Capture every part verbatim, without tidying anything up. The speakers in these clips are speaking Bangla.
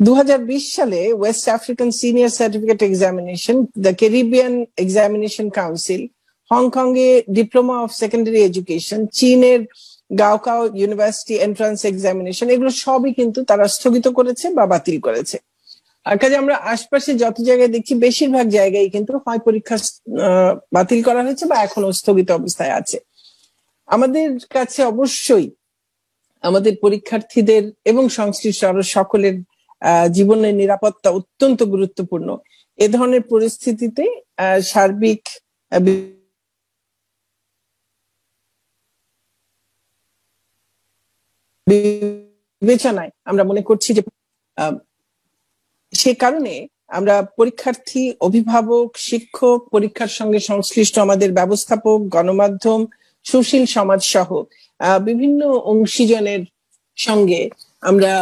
দু হাজার বিশ সালে West African senior certificate examination, the Caribbean examination council, Hong Kong এ ডিপ্লোমা অফ সেকেন্ডারি এডুকেশন, চীনের গাওকাও ইউনিভার্সিটি এন্ট্রান্স এক্সামিনেশন, এগুলো সবই কিন্তু তারা স্থগিত করেছে বা বাতিল করেছে। আর কাজে আমরা আশপাশে যত জায়গায় দেখছি বেশিরভাগ জায়গায় কিন্তু হয় পরীক্ষা বাতিল করা হয়েছে বা এখনো স্থগিত অবস্থায় আছে। আমাদের কাছে অবশ্যই আমাদের পরীক্ষার্থীদের এবং সংশ্লিষ্ট আরো সকলের আহ জীবনের নিরাপত্তা অত্যন্ত গুরুত্বপূর্ণ। এ ধরনের পরিস্থিতিতে আহ সার্বিক বিবেচনায় আমরা মনে করছি যে সে কারণে আমরা পরীক্ষার্থী, অভিভাবক, শিক্ষক, পরীক্ষার সঙ্গে সংশ্লিষ্ট আমাদের ব্যবস্থাপক, গণমাধ্যম, সুশীল সমাজ সহ বিভিন্ন অংশীজনের সঙ্গে আমরা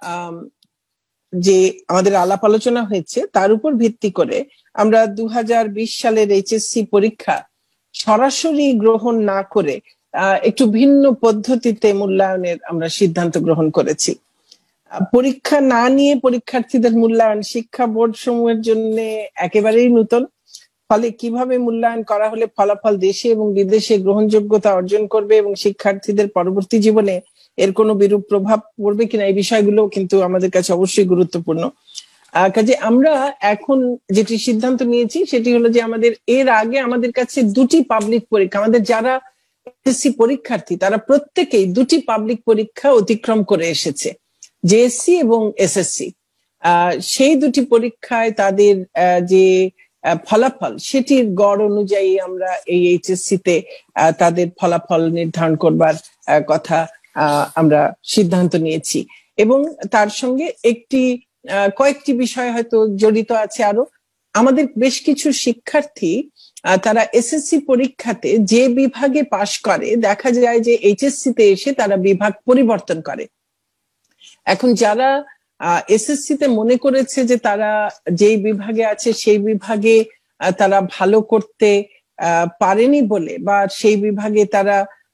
যে আমাদের আলাপ আলোচনা হয়েছে তার উপর ভিত্তি করে আমরা দু হাজার বিশ সালের এইচএসসি পরীক্ষা সরাসরি গ্রহণ না করে আহ একটু ভিন্ন পদ্ধতিতে মূল্যায়নের আমরা সিদ্ধান্ত গ্রহণ করেছি। পরীক্ষা না নিয়ে পরীক্ষার্থীদের মূল্যায়ন শিক্ষা বোর্ড সমূহের জন্য একেবারেই নতুন। ফলে কিভাবে মূল্যায়ন করা হলে ফলাফল দেশে এবং বিদেশে গ্রহণযোগ্যতা অর্জন করবে এবং শিক্ষার্থীদের পরবর্তী জীবনে এর কোনো বিরূপ প্রভাব পড়বে কিনা, এই বিষয়গুলো কিন্তু আমাদের কাছে অবশ্যই গুরুত্বপূর্ণ। কাজে আমরা এখন যেটি সিদ্ধান্ত নিয়েছি সেটি হলো যে আমাদের এর আগে আমাদের কাছে দুটি পাবলিক পরীক্ষা, আমাদের যারা এসএসসি পরীক্ষার্থী তারা প্রত্যেকেই দুটি পাবলিক পরীক্ষা অতিক্রম করে এসেছে, জেএসসি এবং এসএসসি। আহ সেই দুটি পরীক্ষায় তাদের যে ফলাফল সেটির গড় অনুযায়ী আমরা এই এইচএসসি তে তাদের ফলাফল নির্ধারণ করবার কথা আমরা সিদ্ধান্ত নিয়েছি। এবং তার সঙ্গে একটি কয়েকটি বিষয় হয়তো জড়িত আছে আরো। আমাদের বেশ কিছু শিক্ষার্থী তারা এসএসসি পরীক্ষাতে যে বিভাগে পাশ করে দেখা যায় যে এইচএসসি তে এসে তারা বিভাগ পরিবর্তন করে। এখন যারা আহ এসএসসি তে মনে করেছে যে তারা যেই বিভাগে আছে সেই বিভাগে তারা ভালো করতে আহ পারেনি বলে বা সেই বিভাগে তারা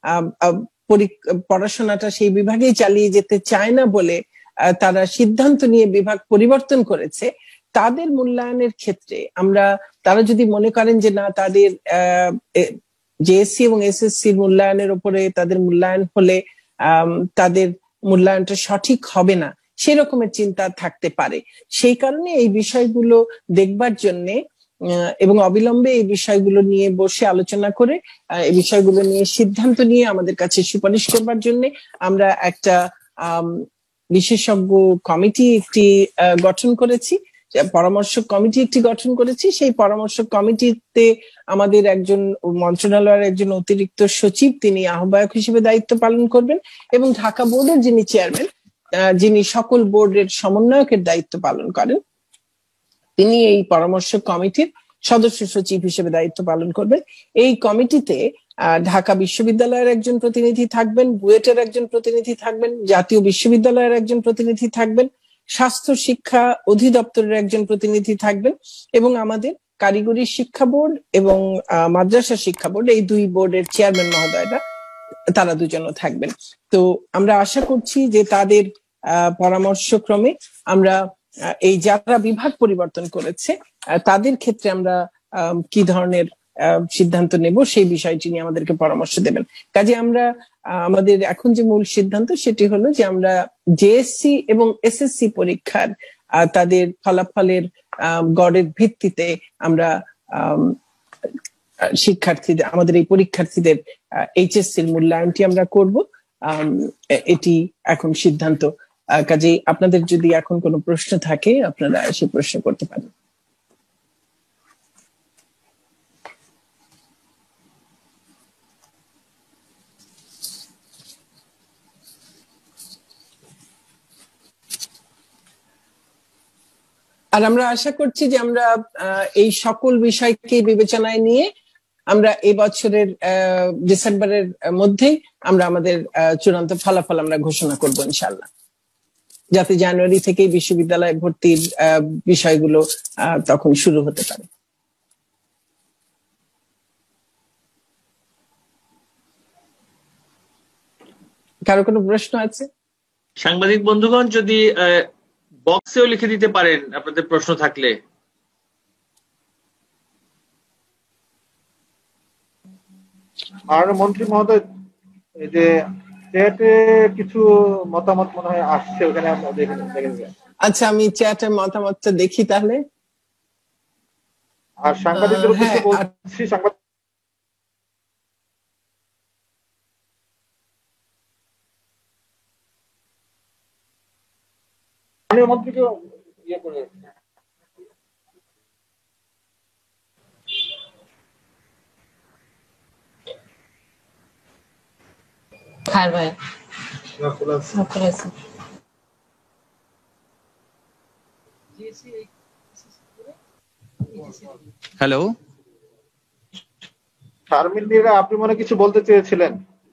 পড়াশোনাটা সেই বিভাগেই চালিয়ে যেতে চায় না বলে তারা সিদ্ধান্ত নিয়ে বিভাগ পরিবর্তন করেছে, তাদের মূল্যায়নের ক্ষেত্রে আমরা তারা যদি মনে করেন যে না তাদের আহ জেএসসি এবং এসএসসি মূল্যায়নের উপরে তাদের মূল্যায়ন হলে আহ তাদের মূল্যায়নটা সঠিক হবে না, সেরকমের চিন্তা থাকতে পারে। সেই কারণে এই বিষয়গুলো দেখবার জন্য এবং অবিলম্বে এই বিষয়গুলো নিয়ে বসে আলোচনা করে এই বিষয়গুলো নিয়ে সিদ্ধান্ত নিয়ে আমাদের কাছে সুপারিশ করবার জন্য আমরা একটা আহ বিশেষজ্ঞ কমিটি একটি গঠন করেছি, পরামর্শক কমিটি একটি গঠন করেছি। সেই পরামর্শক কমিটিতে আমাদের একজন মন্ত্রণালয়ের একজন অতিরিক্ত সচিব তিনি আহ্বায়ক হিসেবে দায়িত্ব পালন করবেন এবং ঢাকা বোর্ডের যিনি চেয়ারম্যান যিনি সকল বোর্ডের সমন্বয়কের দায়িত্ব পালন করেন তিনি এই পরামর্শক কমিটির সদস্য সচিব হিসেবে দায়িত্ব পালন করবেন। এই কমিটিতে ঢাকা বিশ্ববিদ্যালয়ের একজন প্রতিনিধি থাকবেন, বুয়েটের একজন প্রতিনিধি থাকবেন, জাতীয় বিশ্ববিদ্যালয়ের একজন প্রতিনিধি থাকবেন, স্বাস্থ্য শিক্ষা অধিদপ্তরের একজন প্রতিনিধি থাকবেন এবং আমাদের কারিগরি শিক্ষা বোর্ড এবং মাদ্রাসা শিক্ষা বোর্ড এই দুই বোর্ডের চেয়ারম্যান মহোদয়রা তারা দুজনও থাকবেন। তো আমরা আশা করছি যে তাদের আহ পরামর্শক্রমে আমরা এই যারা বিভাগ পরিবর্তন করেছে তাদের ক্ষেত্রে আমরা কি ধরনের সিদ্ধান্ত নেব সেই বিষয়টি নিয়ে আমাদেরকে পরামর্শ দেবেন। কাজে আমরা আমাদের এখন যে মূল সিদ্ধান্ত সেটি হলো যে আমরা জেএসসি এবং এসএসসি পরীক্ষার তাদের ফলাফলের গড়ের ভিত্তিতে আমরা শিক্ষার্থীদের আমাদের এই পরীক্ষার্থীদের এইচএসসির মূল্যায়নটি আমরা করব, এটি এখন সিদ্ধান্ত। কাজেই আপনাদের যদি এখন কোনো প্রশ্ন থাকে আপনারা সেই প্রশ্ন করতে পারেন। আর আমরা আশা করছি যে আমরা এই সকল বিষয়কে বিবেচনায় নিয়ে আমরা এই বছরের ডিসেম্বরের মধ্যেই আমরা আমাদের চূড়ান্ত ফলাফল আমরা ঘোষণা করব ইনশাআল্লাহ, যাতে জানুয়ারি থেকেই বিশ্ববিদ্যালয়ে ভর্তির বিষয়গুলো তখন শুরু হতে পারে। কারো কোনো প্রশ্ন আছে? সাংবাদিক বন্ধুগণ, যদি বক্সেও লিখে দিতে পারেন আপনাদের প্রশ্ন থাকলে। আর মন্ত্রী মহোদয়, এই যে চ্যাটে কিছু মতামত মনে হয় আসছে, ওখানে আমরা দেখে দেখে আচ্ছা, আমি চ্যাটের মতামতটা দেখি তাহলে। আর সাংবাদিকদের উদ্দেশ্যে বলছি, সাংবাদিক মন্ত্রীকে ইয়ে করে হ্যাঁ ভাই হ্যালো শারমিন নীরা, আপনি মনে কিছু বলতে চেয়েছিলেন?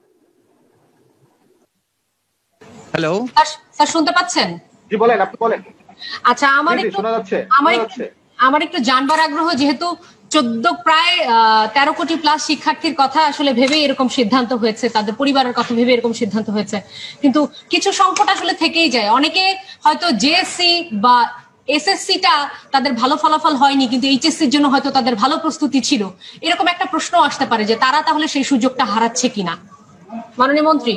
হ্যালো স্যার শুনতে পাচ্ছেন? জি বলেন, আপনি বলেন। আচ্ছা, আমার একটু শোনা যাচ্ছে, আমার আমার একটু জানবার আগ্রহ, যেহেতু চোদ্দ প্রায় তেরো কোটি প্লাস শিক্ষার্থীর কথা আসলে ভেবে এরকম সিদ্ধান্ত হয়েছে, তাদের পরিবারের কথা ভেবে এরকম সিদ্ধান্ত হয়েছে, কিন্তু কিছু সংকট আসলে থেকেই যায়। অনেকে হয়তো জেএসসি বা এসএসসিটা তাদের ভালো ফলাফল হয়নি, কিন্তু এইচএসসির জন্য হয়তো তাদের ভালো প্রস্তুতি ছিল। এরকম একটা প্রশ্ন আসতে পারে যে তারা তাহলে সেই সুযোগটা হারাচ্ছে কিনা। মাননীয় মন্ত্রী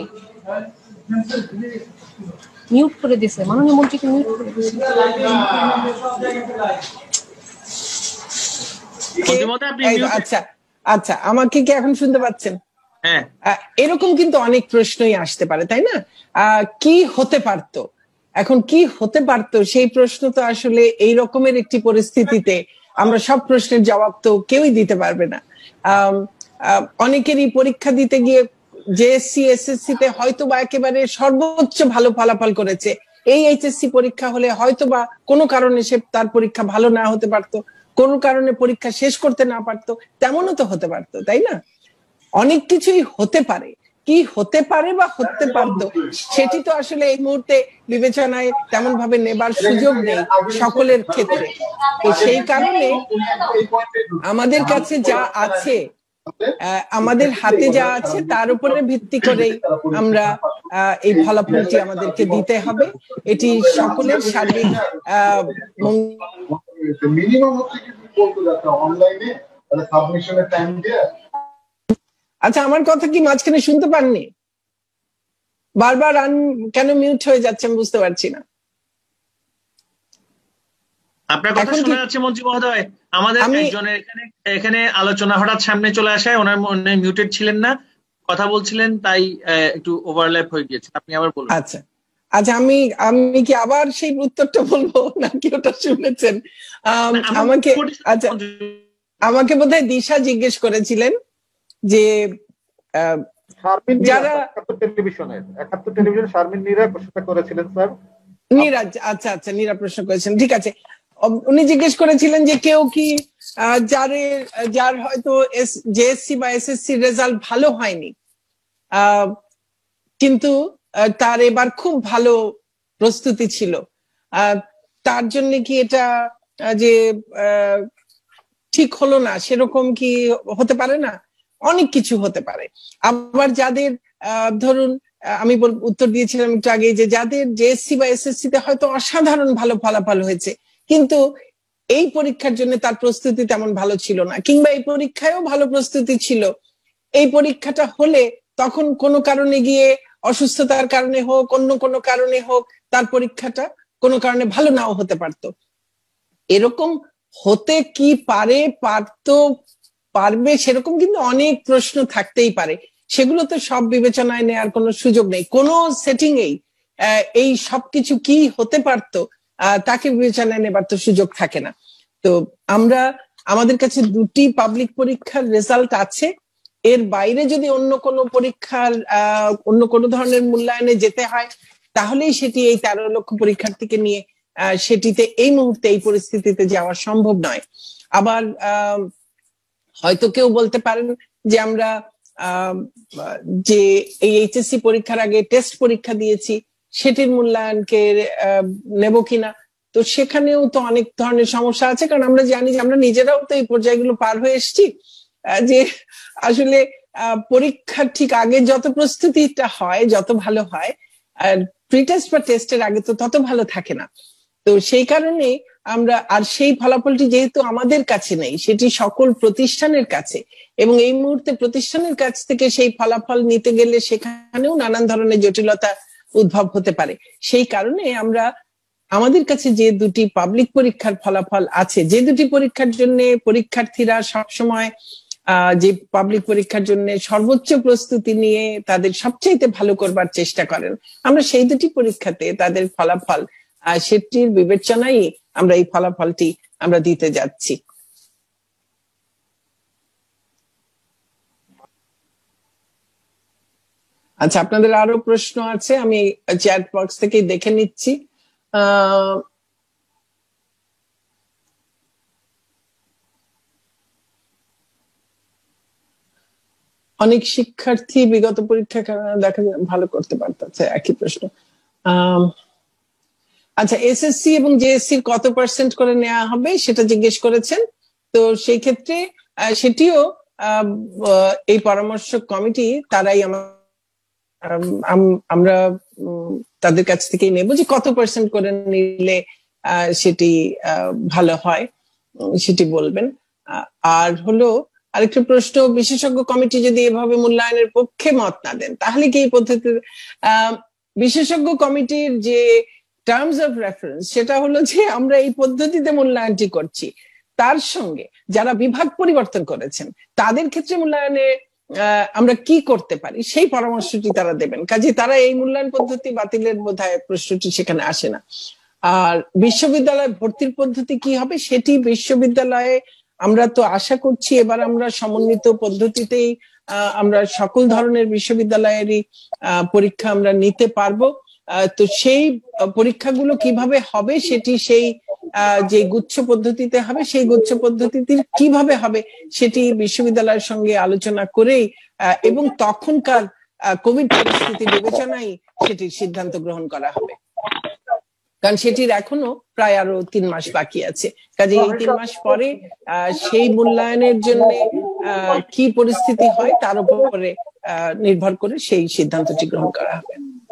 মিউট করে দিছে, মাননীয় মন্ত্রীকে মিউট করে দিছে। আচ্ছা আচ্ছা, আমাকে কি এখন শুনতে পাচ্ছেন? হ্যাঁ। এরকম কিন্তু অনেক প্রশ্নই আসতে পারে, তাই না? কি হতে পারতো, এখন কি হতে পারতো সেই প্রশ্ন তো আসলে এই রকমের একটি পরিস্থিতিতে আমরা সব প্রশ্নের জবাব তো কেউই দিতে পারবে না। অনেকেরই পরীক্ষা দিতে গিয়ে জেএসসি এসএসসি তে হয়তো বা একেবারে সর্বোচ্চ ভালো ফলাফল করেছে, এই এইচএসসি পরীক্ষা হলে হয়তো বা কোনো কারণে সে তার পরীক্ষা ভালো না হতে পারতো, কোনো কারণে পরীক্ষা শেষ করতে না পারতো, তেমনও তো হতে পারতো, তাই না? অনেক কিছুই হতে পারে। কি হতে পারে বা হতে পারতো সেটি তো আসলে এই মুহূর্তে বিবেচনায় তেমন ভাবে নেবার সুযোগ নেই সকলের ক্ষেত্রে। তো সেই কারণে আমাদের কাছে যা আছে, আমাদের হাতে যা আছে তার উপরে ভিত্তি করেই আমরা এই ফলাফলটি আমাদেরকে দিতে হবে। এটি সকলের সার্বিক আচ্ছা, আমার কথা কি মাঝখানে শুনতে পাননি? বারবার আন কেন মিউট হয়ে যাচ্ছে আমি বুঝতে পারছি না। আপনার কথা শোনা যাচ্ছে মন্ত্রী মহোদয়। আমাদের একজনের এখানে এখানে আলোচনা হঠাৎ সামনে চলে আসায় ওনার মনে মিউটেড ছিলেন না, কথা বলছিলেন, তাই একটু ওভারল্যাপ হয়ে গিয়েছে। আপনি আবার বলুন। আচ্ছা আচ্ছা, আমি আমি কি আবার সেই উত্তরটা বলবো নাকি ওটা শুনেছেন? আমাকে আচ্ছা আমাকে বোধহয় দিশা জিজ্ঞেস করেছিলেন যে যারা একাত্তর টেলিভিশনের একাত্তর টেলিভিশন শারমিন নীরা প্রশ্ন করেছিলেন স্যার। নীরাজ, আচ্ছা আচ্ছা, নীরা প্রশ্ন করেছেন, ঠিক আছে। উনি জিজ্ঞেস করেছিলেন যে কেউ কি যার যার হয়তো জেএসসি বা এসএসসি রেজাল্ট ভালো হয়নি, কিন্তু তার এবার খুব ভালো প্রস্তুতি ছিল, তার জন্য কি এটা যে ঠিক হলো না, সেরকম কি হতে পারে না? অনেক কিছু হতে পারে। আবার যাদের ধরুন আমি উত্তর দিয়েছিলাম একটু আগে যে যাদের জেএসসি বা এসএসসি তে হয়তো অসাধারণ ভালো ফলাফল হয়েছে, কিন্তু এই পরীক্ষার জন্য তার প্রস্তুতি তেমন ভালো ছিল না, কিংবা এই পরীক্ষায়ও ভালো প্রস্তুতি ছিল, এই পরীক্ষাটা হলে তখন কোনো কারণে গিয়ে অসুস্থতার কারণে হোক, অন্য কোনো কারণে হোক, তার পরীক্ষাটা কোনো কারণে ভালো নাও হতে পারতো। এরকম হতে কি পারে, পারতো, পারবে, সেরকম কিন্তু অনেক প্রশ্ন থাকতেই পারে। সেগুলো তো সব বিবেচনায় নেওয়ার কোনো সুযোগ নেই। কোনো সেটিং এই এই সবকিছু কি হতে পারতো তাকে বিবেচনায় নেবার তো সুযোগ থাকে না। তো আমরা আমাদের কাছে দুটি পাবলিক পরীক্ষার রেজাল্ট আছে, এর বাইরে যদি অন্য কোনো পরীক্ষার আহ অন্য কোনো ধরনের মূল্যায়নে যেতে হয় তাহলেই সেটি এই তেরো লক্ষ পরীক্ষার্থীকে নিয়ে আহ সেটিতে এই মুহূর্তে এই পরিস্থিতিতে যাওয়া সম্ভব নয়। আবার আহ হয়তো কেউ বলতে পারেন যে আমরা আহ যে এই এইচএসসি পরীক্ষার আগে টেস্ট পরীক্ষা দিয়েছি সেটির মূল্যায়নকে নেব কিনা। তো সেখানেও তো অনেক ধরনের সমস্যা আছে, কারণ আমরা জানি যে আমরা নিজেরাও তো এই পর্যায়গুলো পার হয়ে এসেছি, যে আসলে পরীক্ষার ঠিক আগে যত প্রস্তুতিটা হয়, যত ভালো হয়, আর প্রি টেস্ট বা টেস্টের আগে তো তত ভালো থাকে না। তো সেই কারণে আমরা, আর সেই ফলাফলটি যেহেতু আমাদের কাছে নেই, সেটি সকল প্রতিষ্ঠানের কাছে, এবং এই মুহূর্তে প্রতিষ্ঠানের কাছ থেকে সেই ফলাফল নিতে গেলে সেখানেও নানান ধরনের জটিলতা উদ্ভব হতে পারে। সেই কারণে আমরা আমাদের কাছে যে দুটি পাবলিক পরীক্ষার ফলাফল আছে, যে দুটি পরীক্ষার জন্য পরীক্ষার্থীরা সবসময় আহ যে পাবলিক পরীক্ষার জন্য সর্বোচ্চ প্রস্তুতি নিয়ে তাদের সবচাইতে ভালো করবার চেষ্টা করেন, আমরা সেই দুটি পরীক্ষাতে তাদের ফলাফল আহ সেটির বিবেচনায় আমরা এই ফলাফলটি আমরা দিতে যাচ্ছি। আচ্ছা, আপনাদের আরো প্রশ্ন আছে, আমি চ্যাট বক্স থেকে দেখে নিচ্ছি। আহ অনেক শিক্ষার্থী বিগত পরীক্ষা দেখা যায় ভালো করতে পারতেছে, একই প্রশ্ন। আহ আচ্ছা, এসএসসি এবং জেএসসির কত পার্সেন্ট করে নেওয়া হবে সেটা জিজ্ঞেস করেছেন। তো সেই ক্ষেত্রে সেটিও এই পরামর্শ কমিটি তারাই আমরা তাদের কাছ থেকেই নেব যে কত পার্সেন্ট করে নিলে সেটি ভালো হয়, সেটি বলবেন। আর হলো আরেকটা প্রশ্ন, বিশেষজ্ঞ কমিটি যদি এভাবে মূল্যায়নের পক্ষে মত না দেন তাহলে কি এই পদ্ধতি, আহ বিশেষজ্ঞ কমিটির যে টার্মস অফ রেফারেন্স সেটা হলো যে আমরা এই পদ্ধতিতে মূল্যায়নটি করছি, তার সঙ্গে যারা বিভাগ পরিবর্তন করেছেন তাদের ক্ষেত্রে মূল্যায়নে আহ আমরা কি করতে পারি সেই পরামর্শটি তারা দেবেন। কাজে তারা এই মূল্যায়ন পদ্ধতি বাতিলের বোধহয় প্রশ্নটি সেখানে আসে না। আর বিশ্ববিদ্যালয় ভর্তির পদ্ধতি কি হবে সেটি বিশ্ববিদ্যালয়ে আমরা তো আশা করছি এবার আমরা সমন্বিত পদ্ধতিতেই আহ আমরা সকল ধরনের বিশ্ববিদ্যালয়েরই আহ পরীক্ষা আমরা নিতে পারবো। তো সেই পরীক্ষাগুলো কিভাবে হবে সেটি সেই যে গুচ্ছ পদ্ধতিতে হবে, সেই গুচ্ছ পদ্ধতিতে কিভাবে হবে সেটি বিশ্ববিদ্যালয়ের সঙ্গে আলোচনা করেই এবং তখনকার কোভিড পরিস্থিতি বিবেচনায় সেটির সিদ্ধান্ত গ্রহণ করা হবে, কারণ সেটির এখনো প্রায় আরো তিন মাস বাকি আছে। কাজে এই তিন মাস পরে আহ সেই মূল্যায়নের জন্য আহ কি পরিস্থিতি হয় তার উপরে আহ নির্ভর করে সেই সিদ্ধান্তটি গ্রহণ করা হবে।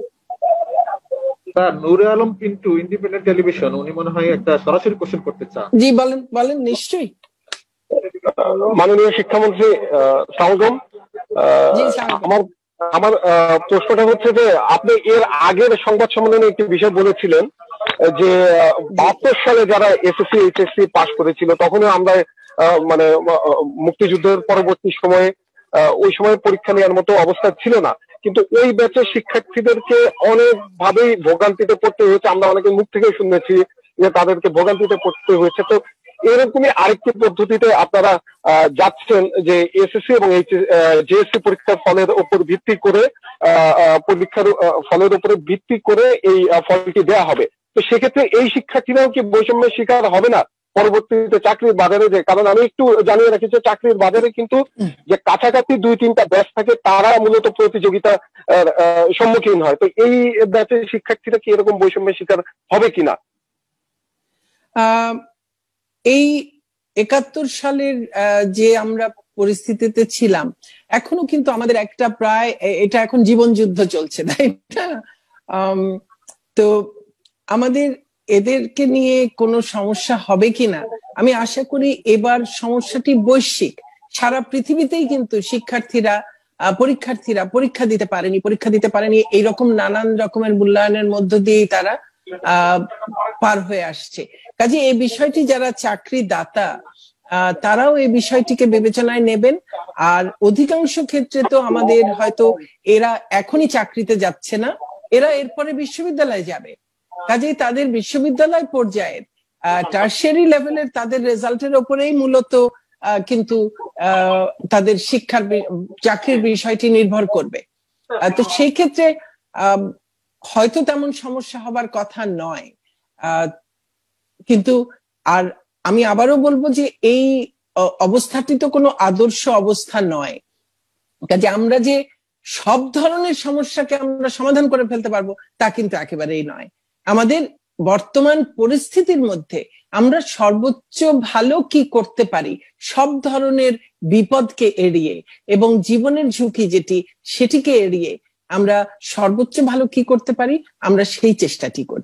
নূরে আলম কিন্তু ইন্ডিপেন্ডেন্ট টেলিভিশন, উনি মনে হয় একটা সরাসরি কোশ্চেন করতে চান। জি বলেন বলেন নিশ্চয়ই। মাননীয় শিক্ষামন্ত্রী সালাম, আমার আমার প্রশ্নটা হচ্ছে যে আপনি এর আগের সংবাদ সম্মেলনে একটি বিষয় বলেছিলেন যে বাহাত্তর সালে যারা এসএসসি এইচএসসি পাস করেছিল তখনও আমরা মানে মুক্তিযুদ্ধের পরবর্তী সময়ে ওই সময় পরীক্ষা নেওয়ার মতো অবস্থা ছিল না, কিন্তু ওই ব্যাচের শিক্ষার্থীদেরকে অনেকভাবেই ভোগান্তিতে পড়তে হয়েছে। আমরা অনেকে মুখ থেকে শুনেছি যে তাদেরকে ভোগান্তিতে পড়তে হয়েছে। তো এরকমই আরেকটি পদ্ধতিতে আপনারা যাচ্ছেন যে এসএসসি এবং জেএসসি পরীক্ষার ফলের উপর ভিত্তি করে পরীক্ষার ফলের উপরে ভিত্তি করে এই ফলটি দেওয়া হবে। তো সেক্ষেত্রে এই শিক্ষার্থীরাও কি বৈষম্যের শিকার হবে না পরবর্তীতে চাকরির বাজারে? যে কারণ আমি একটু জানিয়ে রাখি যে চাকরির বাজারে কিন্তু যে কাছাকাছি দুই তিনটা ব্যাচ থাকে তারা মূলত প্রতিযোগিতা সম্মুখীন হয়। তো এই ব্যাচের শিক্ষার্থীরা কি এরকম বৈষম্যের শিকার হবে কিনা? আহ এই একাত্তর সালের যে আমরা পরিস্থিতিতে ছিলাম এখনো কিন্তু আমাদের একটা প্রায় এটা এখন জীবন যুদ্ধ চলছে, তাই না? তো আমাদের এদেরকে নিয়ে কোনো সমস্যা হবে কিনা আমি আশা করি এবার সমস্যাটি বৈশ্বিক, সারা পৃথিবীতেই কিন্তু শিক্ষার্থীরা পরীক্ষার্থীরা পরীক্ষা দিতে পারেনি পরীক্ষা দিতে পারেনি এইরকম নানান রকমের মূল্যায়নের মধ্য দিয়েই তারা আহ পার হয়ে আসছে। কাজে এই বিষয়টি যারা চাকরি দাতা আহ তারাও এই বিষয়টিকে বিবেচনায় নেবেন। আর অধিকাংশ ক্ষেত্রে তো আমাদের হয়তো এরা এখনই চাকরিতে যাচ্ছে না, এরা এরপরে বিশ্ববিদ্যালয়ে যাবে। কাজেই তাদের বিশ্ববিদ্যালয় পর্যায়ের আহ টার্সিয়ারি লেভেলের তাদের রেজাল্টের উপরেই মূলত আহ কিন্তু আহ তাদের শিক্ষার চাকরির বিষয়টি নির্ভর করবে। তো সেই ক্ষেত্রে আহ হয়তো তেমন সমস্যা হবার কথা নয়। আহ কিন্তু আর আমি আবারও বলবো যে এই অবস্থাটি তো কোনো আদর্শ অবস্থা নয়। কাজে আমরা যে সব ধরনের সমস্যাকে আমরা সমাধান করে ফেলতে পারবো তা কিন্তু একেবারেই নয়। আমাদের বর্তমান পরিস্থিতির মধ্যে আমরা সর্বোচ্চ ভালো কি করতে পারি সব ধরনের বিপদকে এড়িয়ে এবং জীবনের ঝুঁকি যেটি সেটিকে এড়িয়ে আমরা সর্বোচ্চ ভালো কি করতে পারি আমরা সেই চেষ্টাটি করছি।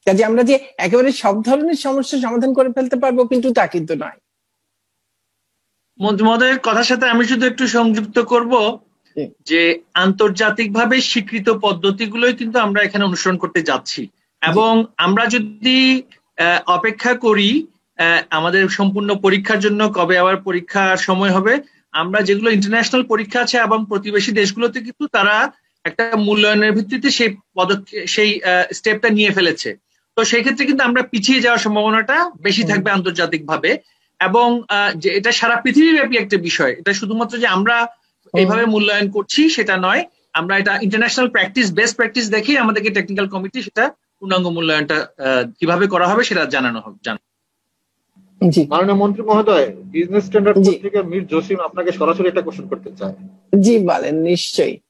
কাজে আমরা যে একেবারে সব ধরনের সমস্যা সমাধান করে ফেলতে পারবো কিন্তু তা কিন্তু নয়। মন্ত্রী মহোদয়ের কথার সাথে আমি শুধু একটু সংযুক্ত করব যে আন্তর্জাতিকভাবে স্বীকৃত পদ্ধতিগুলোই কিন্তু আমরা এখানে অনুসরণ করতে যাচ্ছি, এবং আমরা যদি অপেক্ষা করি আমাদের সম্পূর্ণ পরীক্ষার জন্য কবে আবার পরীক্ষার সময় হবে, আমরা যেগুলো ইন্টারন্যাশনাল পরীক্ষা আছে এবং প্রতিবেশী দেশগুলোতে কিন্তু তারা একটা মূল্যায়নের ভিত্তিতে সেই পদক্ষেপ সেই স্টেপটা নিয়ে ফেলেছে। তো সেই ক্ষেত্রে কিন্তু আমরা পিছিয়ে যাওয়ার সম্ভাবনাটা বেশি থাকবে আন্তর্জাতিকভাবে, এবং যে এটা সারা পৃথিবীব্যাপী একটা বিষয়, এটা শুধুমাত্র যে আমরা এইভাবে মূল্যায়ন করছি সেটা নয়, আমরা এটা ইন্টারন্যাশনাল প্র্যাকটিস বেস্ট প্র্যাকটিস দেখে আমাদেরকে টেকনিক্যাল কমিটি সেটা পূর্ণাঙ্গ মূল্যায়নটা কিভাবে করা হবে সেটা জানানো হবে। মাননীয় মন্ত্রী মহোদয়, বিজনেস স্ট্যান্ডার্ড থেকে মীর জসিম আপনাকে সরাসরি একটা কোশ্চেন করতে চায়। জি বলেন। নিশ্চয়ই।